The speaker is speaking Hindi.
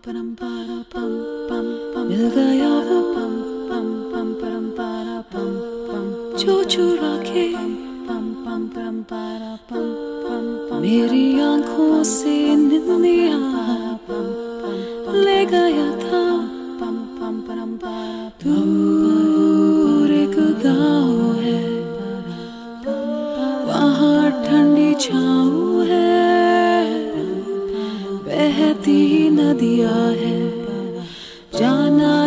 मिल गया वो जो चुरा के मेरी आंखों से निंदिया ले गया था। दूर एक गाँव है, वहाँ ठंडी छाँव है, बहती नदियाँ है, जाना